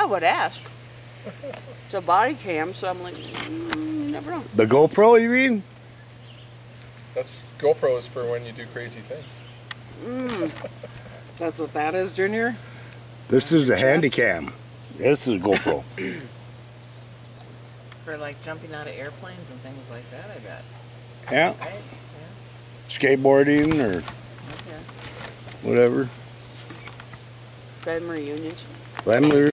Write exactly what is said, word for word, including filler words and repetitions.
I would ask. It's a body cam, so I'm like, mm, you never know. The GoPro, you mean? That's GoPros for when you do crazy things. Mm. That's what that is, Junior? This is the Handycam. This is GoPro. For like jumping out of airplanes and things like that, I bet. Yeah. Right? Yeah. Skateboarding or Okay. whatever. Family reunions. Family